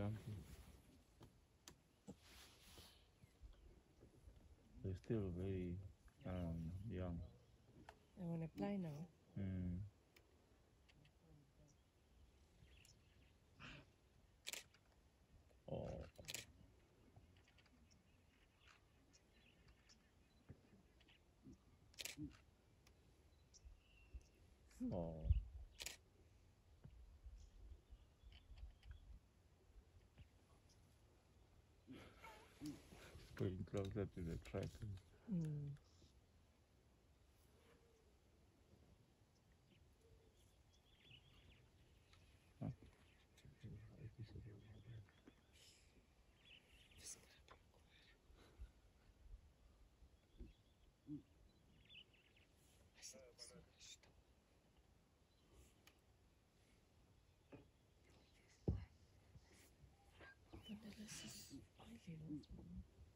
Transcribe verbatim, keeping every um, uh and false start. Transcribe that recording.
jumpy. They're still very um, young. I want to play now. Mm. Oh. Oh. Going closer to the track. Mm. Huh? But das ist eilig.